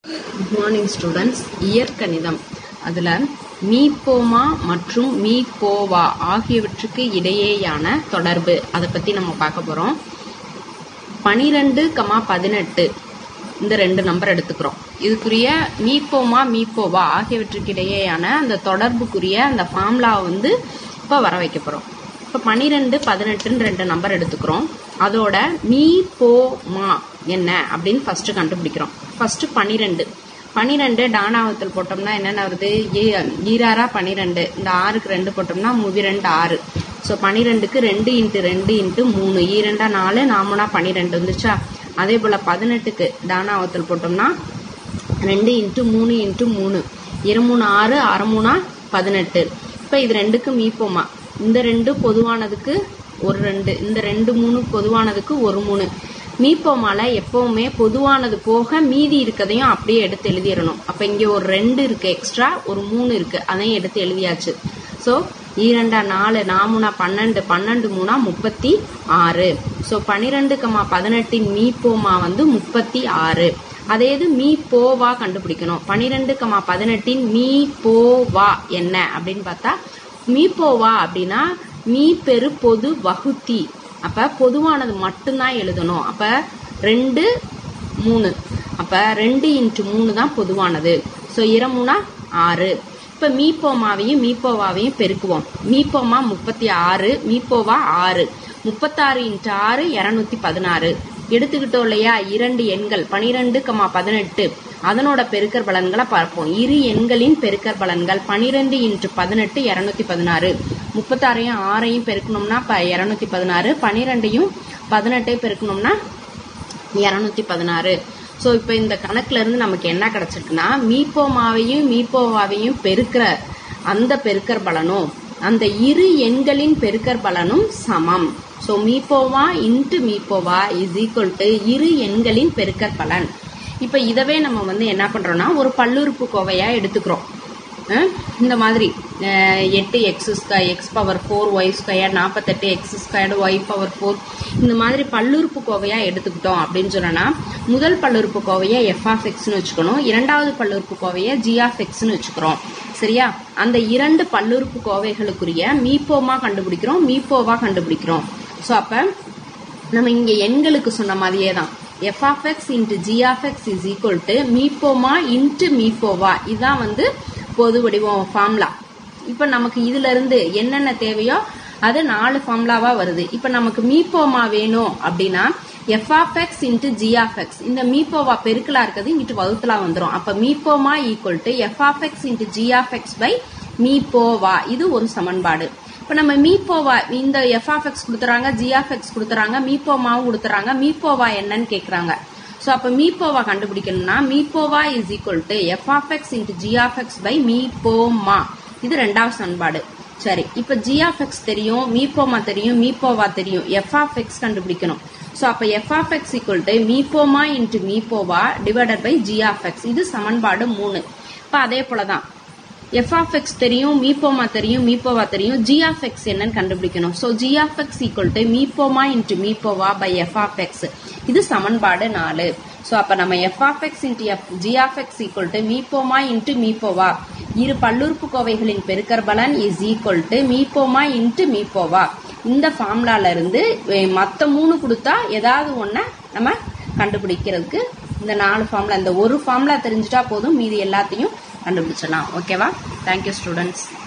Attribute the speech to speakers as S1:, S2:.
S1: Good morning students. இயற்கணிதம் அதில் மீப்போமா மற்றும் மீப்போவா ஆகியவற்றுக்கு இடையேயான தொடர்பு அதை பற்றி நம்ம பார்க்க போகிறோம். 12, 18 இந்த 2 நம்பர் எடுத்துக்கிறோம். இதுக்குரிய மீப்போமா மீப்போவா ஆகியவற்றுக்கு இடையேயான அந்த தொடர்புக்குரிய அந்த ஃபார்முலாவை வந்து இப்போ வர வைக்க போகிறோம். இப்போ 12, 18ன்னு 2 நம்பர் எடுத்துக்கிறோம். அதோட மீப்போமா என்ன அப்படின்னு ஃபர்ஸ்ட் கண்டுபிடிக்கிறோம். ஃபர்ஸ்ட் 12 டானாவத்தில் போட்டோம்னா என்னென்ன வருது? ஈராரா 12. இந்த 6க்கு 2 போட்டோம்னா 2 6. ஸோ 12க்கு 2 × 2 × 3 2 4 4 12 வந்துச்சா? அதே போல் 18க்கு டானாவத்தில் போட்டோம்னா 2 × 3 × 3 2 6 6 18. இப்போ இது 2க்கு மீப்போமா. இந்த 2 பொதுவானதுக்கு ஒரு 2, இந்த 2 3 பொதுவானதுக்கு ஒரு 3. மீப்போமால எப்பவுமே பொதுவானது போக மீதி இருக்கதையும் அப்படியே எடுத்து எழுதிடணும். அப்ப இங்க ஒரு 2 இருக்கு, எக்ஸ்ட்ரா ஒரு 3 இருக்கு, அதையும் எடுத்து எழுதியாச்சு. ஸோ 2 4 4 12 12 3 36. ஸோ 12, 18 மீப்போமா வந்து 36. அதே இது மீப்போவா கண்டுபிடிக்கணும். 12, 18 மீப்போவா என்ன அப்படின்னு பார்த்தா, மீப்போவா அப்படின்னா மீ பெரு பொது வகுத்தி. அப்ப பொதுவானது மட்டும்தான் எழுதணும். அப்ப 2 3. அப்ப 2 × 3 தான் பொதுவானது. ஸோ 2 6. இப்ப மீப்போமாவையும் மீப்போவாவையும் பெருக்குவோம். மீப்போமா 36, மீப்போவா 6. 36 × 6 216 எடுத்துக்கிட்டோம் இல்லையா? 2 எண்கள் 12, 18 அதனோட பெருக்கற் பலன்களை பார்ப்போம். இரு எண்களின் பெருக்கற் பலன்கள் 12 × 18 216. 36ஐயும் 6ஐயும் பெருக்கணும்னா 216. 12ஐயும் 18ஐயும் பெருக்கணும்னா 216. ஸோ இப்போ இந்த கணக்குல இருந்து நமக்கு என்ன கிடைச்சிருக்குன்னா, மீப்போமாவையும் மீப்போவாவையும் பெருக்கிற அந்த பெருக்கற் பலனும் அந்த இரு எண்களின் பெருக்கற் பலனும் சமம். ஸோ மீப்போவா × மீப்போவா இஸ் ஈக்குவல் டு இரு எண்களின் பெருக்கற் பலன். இப்போ இதவே நம்ம வந்து என்ன பண்றோம்னா, ஒரு பல்லுறுப்பு கோவையா எடுத்துக்கிறோம். இந்த மாதிரி 8x² x⁴ y² 48x² y⁴ இந்த மாதிரி பல்லுறுப்பு கோவையா எடுத்துக்கிட்டோம் அப்படின்னு சொன்னா, முதல் பல்லுறுப்பு கோவையை f(x)ன்னு வச்சுக்கணும், இரண்டாவது பல்லுறுப்பு கோவையை g(x)ன்னு வச்சுக்கிறோம். சரியா? அந்த 2 பல்லுறுப்பு கோவைகளுக்குரிய மீப்போமா கண்டுபிடிக்கிறோம், மீப்போவா கண்டுபிடிக்கிறோம். ஸோ அப்ப நம்ம இங்க எண்களுக்கு சொன்ன மாதிரியே தான் f(x) × g(x) is equal to மீப்போமா × மீப்போவா. இதுதான் வந்து பொது வடிவம் ஃபார்முலா. இப்ப நமக்கு இதுல இருந்து என்னென்ன தேவையோ அது 4 ஃபார்முலாவா வருது. இப்ப நமக்கு மீப்போமா வேணும் அப்படின்னா f(x) × g(x) இந்த மீப்போவா பெருக்கலா இருக்கிறது இங்கிட்டு வகுத்தலா வந்துடும். அப்ப மீப்போமா equal to f(x) × g(x) by மீப்போவா. இது ஒரு சமன்பாடு. இப்ப நம்ம மீப்போவா இந்த f(x) கொடுத்துறாங்க, g(x) கொடுத்துறாங்க, மீப்போமாவும் கொடுத்துறாங்க. மீப்போவா என்னன்னு கேக்குறாங்க. ஸோ அப்போ மீப்போவா கண்டுபிடிக்கணும்னா மீப்போவா is equal to f(x) × g(x) by மீப்போமா. இது 2வது சமன்பாடு. சரி, இப்போ g(x) தெரியும், மீப்போமா தெரியும், மீப்போவா தெரியும், f(x) கண்டுபிடிக்கணும். ஸோ அப்போ f(x) ஈக்குவல் டு மீப்போமா × மீப்போவா டிவைடட் பை g(x). இது சமன்பாடு 3. இப்போ அதே போலதான் f(x) தெரியும், மீப்போமா தெரியும், மீப்போவா தெரியும், g(x) என்னன்னு கண்டுபிடிக்கணும். ஸோ g(x) ஈக்குவல் டு மீப்போமா × மீப்போவா பை f(x). இது சமன்பாடு 4. ஸோ அப்ப நம்ம f(x) × g(x) ஈக்குவல் டு மீப்போமா × மீப்போவா இரு பல்லுறுப்பு கோவைகளின் பெருக்கற் பலன் இஸ் ஈக்குவல் டு மீப்போமா × மீப்போவா. இந்த ஃபார்முலால இருந்து மற்ற 3 கொடுத்தா ஏதாவது ஒன்றை நம்ம கண்டுபிடிக்கிறதுக்கு இந்த 4 ஃபார்முலா, இந்த ஒரு ஃபார்முலா தெரிஞ்சுட்டா போதும், மீதி எல்லாத்தையும் கண்டுபிடிச்சிடலாம். ஓகேவா? Thank you students.